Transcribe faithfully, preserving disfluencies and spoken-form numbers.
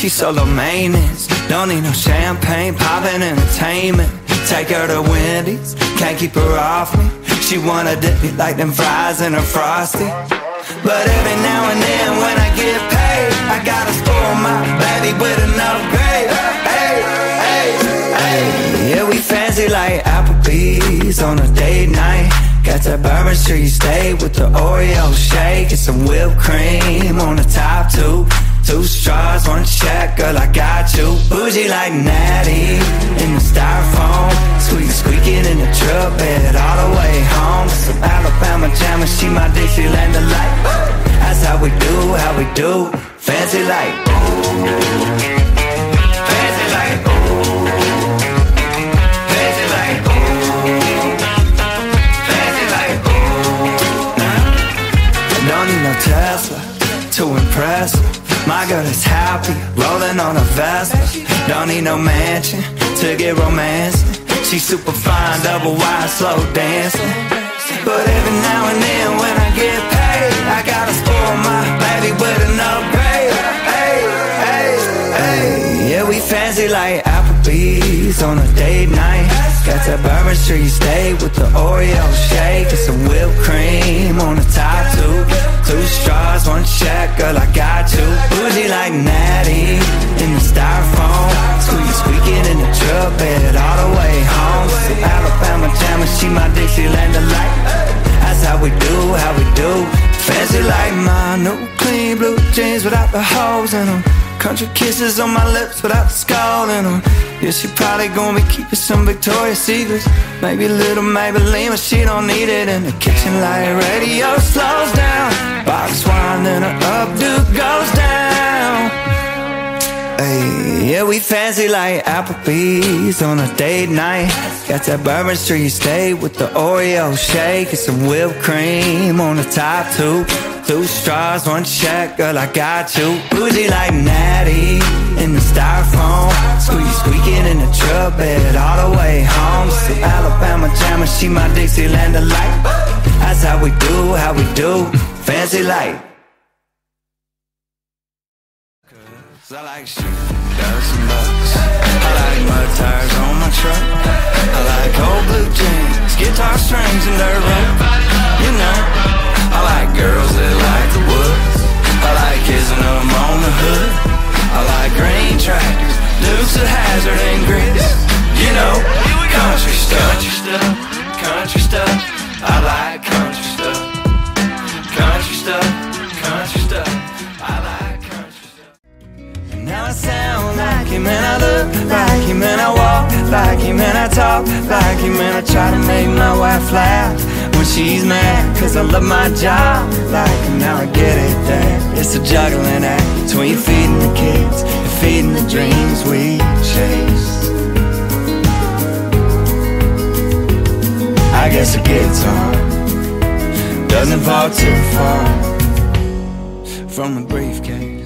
she solo maintenance. Don't need no champagne, poppin' entertainment. Take her to Wendy's, can't keep her off me. She wanna dip me like them fries in her Frosty. But every now and then when I get paid, I gotta spoil my baby with an upgrade. Hey, hey, hey. Yeah, we fancy like Applebee's on a date night. Got that Bourbon Street steak with the Oreo shake and some whipped cream on the top too. Two straws, one check, girl, I got you. Bougie like Natty in the styrofoam. Squeak-squeakin in the truck bed all the way home. Some Alabama-jamma, she my Dixieland delight. That's how we do, how we do. Fancy like fancy like fancy like fancy like Don't need no Tesla to impress her. My girl is happy, rolling on a Vespa. Don't need no mansion to get romancing. She's super fine, double wide, slow dancing. But every now and then when I get paid, I gotta spoil my baby with an upgrade. Hey, hey, hey. Yeah, we fancy like Applebee's on a date night. Got that Bourbon Street steak with the Oreo shake and some whipped cream on the top too. Two straws, one check, girl, I got you. Bougie like Natty in the styrofoam. Squeak-squeakin in the truck bed all the way home. Some Alabama-jamma, she my Dixieland delight. That's how we do, how we do. Fancy like my new clean blue jeans without the holes in them. Country kisses on my lips without the skull in them. Yeah, she probably gonna be keeping some Victoria's Secrets. Maybe a little Maybelline, but she don't need it. In the kitchen like radio slows down. Box wine, then her updo goes down. Hey, yeah, we fancy like Applebee's on a date night. Got that Bourbon Street steak with the Oreo shake and some whipped cream on the top too. Two straws, one check, girl, I got you. Bougie like Natty in the styrofoam. Squeak-squeakin in the truck bed all the way home. Some Alabama-jamma, she my Dixieland delight. That's how we do, how we do. Fancy like I like shooting dirt and bucks. I like mud tires on my truck. I like old blue jeans, guitar strings and dirt road. You know, I like girls that like the woods. I like kissing them on the hood. I like green tractors, Dukes of Hazzard and grits. You know, country stuff, country stuff, country stuff. I like country stuff, country stuff, country stuff. I like country stuff. And now I sound like him and I look like him and I walk like him and I talk like him and I try to make my wife laugh when she's mad, cause I love my job like him. Now I get it, Dad. It's a juggling act between feeding the kids and feeding the dreams we chase. I guess a guitar doesn't fall too far from the briefcase.